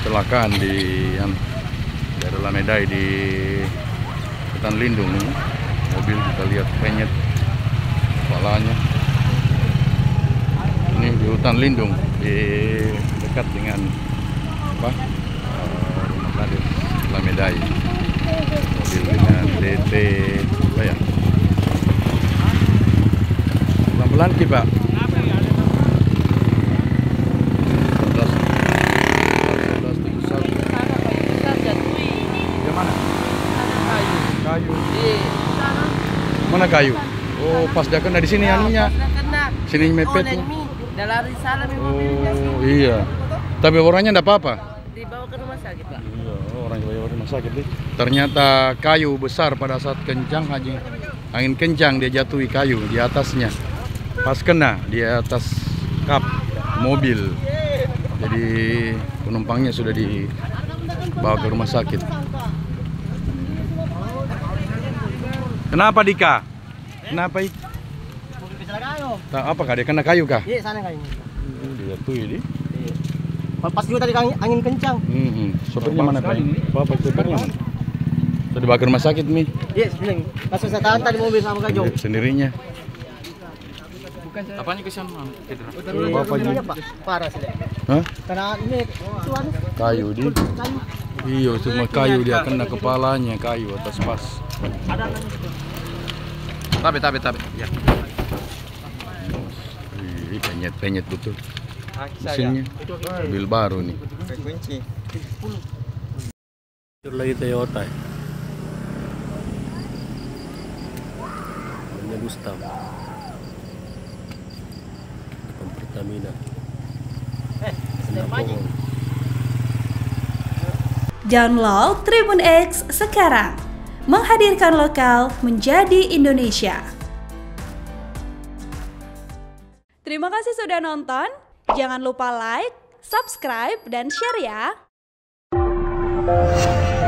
kecelakaan di daerah Lamedai di hutan lindung. Mobil kita lihat penyet kepalanya. Ini di hutan lindung di dekat dengan apa? Rumah Kades Lamedai. Mobil dengan DT apa ya? Pelan-pelan Ki, Pak. Kayu. Mana kayu? Oh, pas dia kena di sini anunya. Sini mepet. Oh, iya. Tapi orangnya enggak apa-apa. Dibawa ke rumah sakit, Pak. Iya, orang dibawa ke rumah sakit nih. Ternyata kayu besar pada saat kencang angin kencang dia jatuhi kayu di atasnya. Pas kena di atas kap mobil. Jadi penumpangnya sudah dibawa ke rumah sakit. Kenapa Dika? Kenapa ik? Apakah dia kena kayu kah? Iya, sana kayu. Dia tuh ini. Pas juga tadi angin kencang. Sopirnya mana Pak? Bapak sopirnya mana? Sudah dibawa ke rumah sakit Mi? Iya, sebenarnya. Langsung saya tahan tadi mobil sama Kajong. Sendirinya. Apanya ke sana? Bapak juga. Pak. Parah sih. Hah? Karena ini tuan Kayu di. kayu. Iya, cuma kayu dia kena kepalanya, kayu atas pas. Ada Tabe. Ya. Penyet betul. Mesinnya mobil baru nih. Kunci. Lagi Toyota. Ini Gustav. Pertamina. Download Tribun X sekarang, menghadirkan lokal menjadi Indonesia. Terima kasih sudah nonton. Jangan lupa like, subscribe, dan share ya.